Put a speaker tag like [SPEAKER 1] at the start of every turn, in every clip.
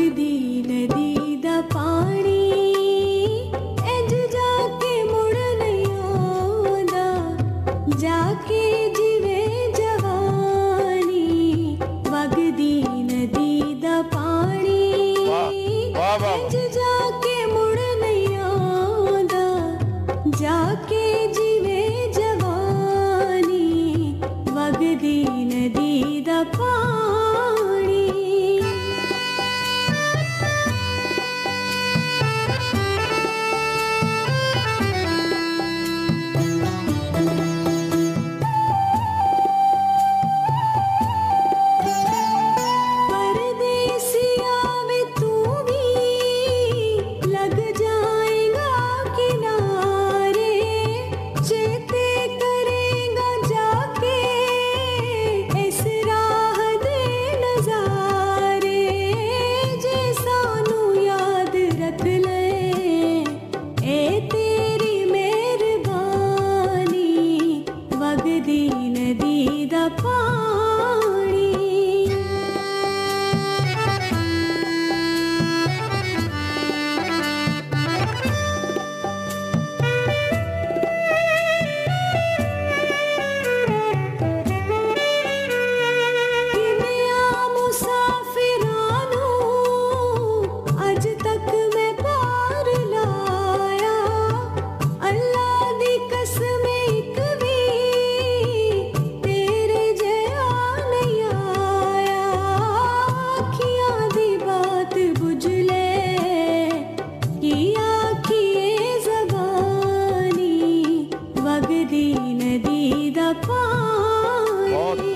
[SPEAKER 1] वगदी नदी दा पानी इंज जाके मुड़ नहीं आंदा जाके जिवे जवानी वगदी नदी दा पानी इंज जाके मुड़ नहीं आंदा जाके जिवे जवानी वगदी नदी दा पानी। परदेसिया वे तू भी लग जाएगा किनारे चेते करेगा जाके इस राह दे नजारे जे सानू याद रख ले ए तेरी मेहरबानी वगदी नदी दा पानी। किन्निया मुसाफिरां नू अज तक मैं पार लाया अल्लाह दी कसम इक भी तेरे जया नहीं आया अखियां दी बात बुझ ले कि आखिए ज़बानी वगदी नदी दा पानी।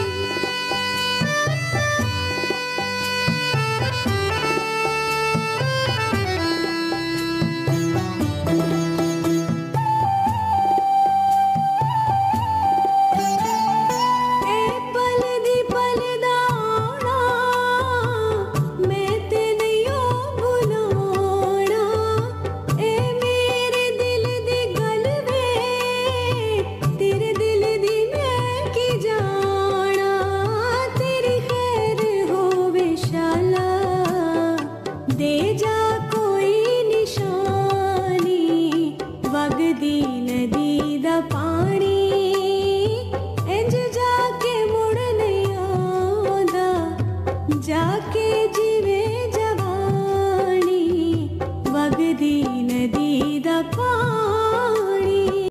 [SPEAKER 1] ए पल दी पल दा आना मैं ते नहीं भुलाना ए मेरे दिल दी गल वे तेरे दिल दी मैं की जाना तेरी खैर होवे शाला दे जा कोई निशानी वगदी नदी दा पानी इंज जाके मुड़ नहीं आंदा जाके जिवे जवानी वगदी नदी दा पानी।